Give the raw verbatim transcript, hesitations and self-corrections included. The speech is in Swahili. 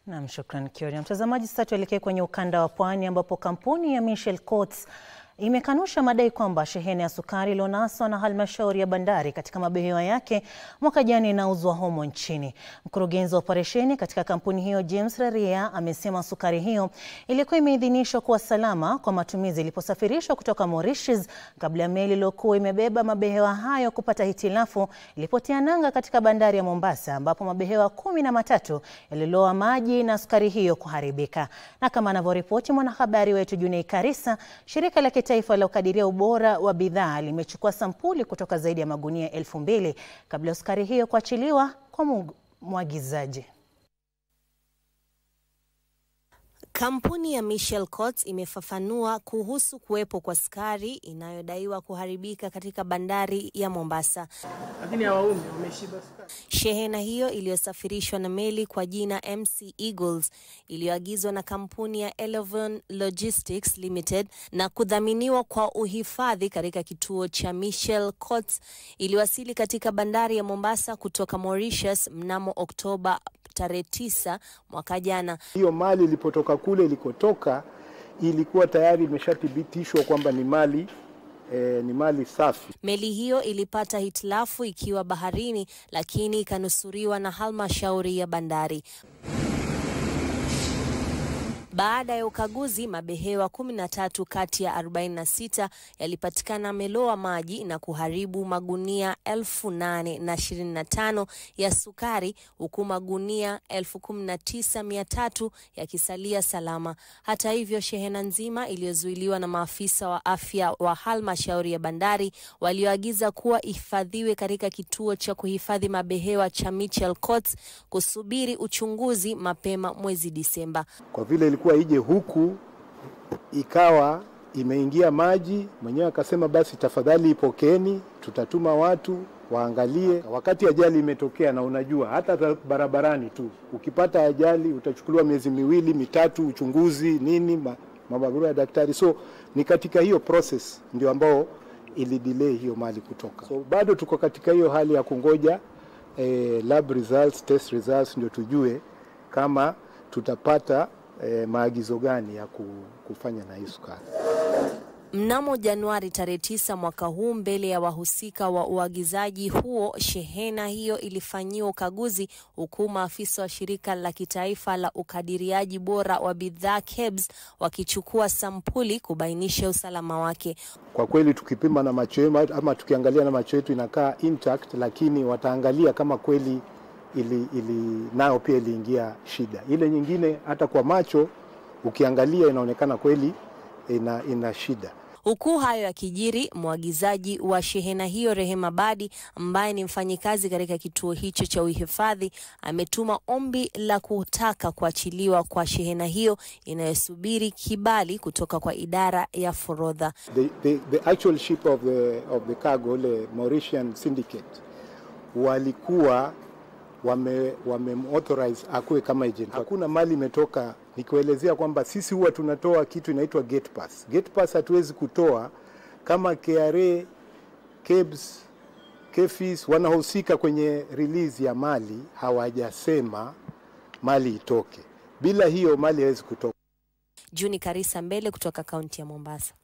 Naam, shukrani Kioria. Mtazamaji, sasa tuelekee kwenye ukanda wa Pwani ambapo kampuni ya Mitchell Cotts imekanusha madai kwamba shehena ya sukari iliyonaswa na halmashauri ya bandari katika mabehewa yake mwaka jana inauzwa humu nchini. Mkurugenzi wa operesheni katika kampuni hiyo James Rarieya amesema sukari hiyo ilikuwa imeidhinishwa kuwa salama kwa matumizi iliposafirishwa kutoka Mauritius kabla ya meli iliyokuwa imebeba mabehewa hayo kupata hitilafu ilipotia nanga katika bandari ya Mombasa, ambapo mabehewa kumi na matatu yaliloa maji na sukari hiyo kuharibika. Na kama anavyoripoti mwanahabari wetu Juney Karisa, shirika la taifa la ukadiria ubora wa bidhaa limechukua sampuli kutoka zaidi ya magunia elfu mbili kabla sukari hiyo kuachiliwa kwa mwagizaji. Kampuni ya Mitchell Cotts imefafanua kuhusu kuwepo kwa sukari inayodaiwa kuharibika katika bandari ya Mombasa. Lakini hawaumi, wameshiba sukari. Shehena hiyo iliyosafirishwa na meli kwa jina M C Eagles iliyoagizwa na kampuni ya Eleven Logistics Limited na kudhaminiwa kwa uhifadhi katika kituo cha Mitchell Cotts iliwasili katika bandari ya Mombasa kutoka Mauritius mnamo Oktoba tarehe tisa mwaka jana. Hiyo mali ilipotoka kule ilikotoka ilikuwa tayari imeshathibitishwa kwamba ni mali eh, ni mali safi. Meli hiyo ilipata hitilafu ikiwa baharini, lakini ikanusuriwa na halmashauri ya bandari. Baada ya ukaguzi, mabehewa kumi na tatu kati ya arobaini na sita yalipatikana meloa maji na kuharibu magunia elfu nane na ishirini na tano ya sukari, huku magunia elfu kumi na tisa mia tatu yakisalia salama. Hata hivyo, shehena nzima iliyozuiliwa na maafisa wa afya wa halmashauri ya bandari walioagiza kuwa ihifadhiwe katika kituo cha kuhifadhi mabehewa cha Mitchell Cotts kusubiri uchunguzi mapema mwezi Disemba. Kwa vile ilikuwa ije huku ikawa imeingia maji, mwenyewe akasema basi tafadhali ipokeni, tutatuma watu waangalie. Wakati ajali imetokea, na unajua hata barabarani tu ukipata ajali utachukuliwa miezi miwili mitatu uchunguzi nini, mabarua ya daktari. So ni katika hiyo process ndio ambao ili delay hiyo mali kutoka. So bado tuko katika hiyo hali ya kungoja eh, lab results, test results, ndio tujue kama tutapata E, maagizo gani ya kufanya na hii sukari. Mnamo Januari tarehe tisa mwaka huu, mbele ya wahusika wa uagizaji huo, shehena hiyo ilifanyiwa ukaguzi, huku maafisa wa shirika la kitaifa la ukadiriaji bora wa bidhaa K B C wakichukua sampuli kubainisha usalama wake. Kwa kweli tukipima na macho yetu ama tukiangalia na macho yetu inakaa intact, lakini wataangalia kama kweli ili, ili nao pia iliingia shida. Ile nyingine hata kwa macho ukiangalia inaonekana kweli ina, ina shida. Huku hayo yakijiri, mwagizaji wa shehena hiyo Rehema Badi, ambaye ni mfanyikazi katika kituo hicho cha uhifadhi, ametuma ombi la kutaka kuachiliwa kwa shehena hiyo inayosubiri kibali kutoka kwa idara ya forodha. The, the, the actual ship of the, of the cargo, the Mauritian syndicate, walikuwa wame, wame authorize akuwe kama agent. Hakuna mali imetoka. Nikuelezea kwamba sisi huwa tunatoa kitu inaitwa gate pass. Gate pass hatuwezi kutoa kama K R A, K B C, K F I S wanahusika kwenye release ya mali hawajasema mali itoke. Bila hiyo mali haiwezi kutoka. Juney Karisa mbele kutoka kaunti ya Mombasa.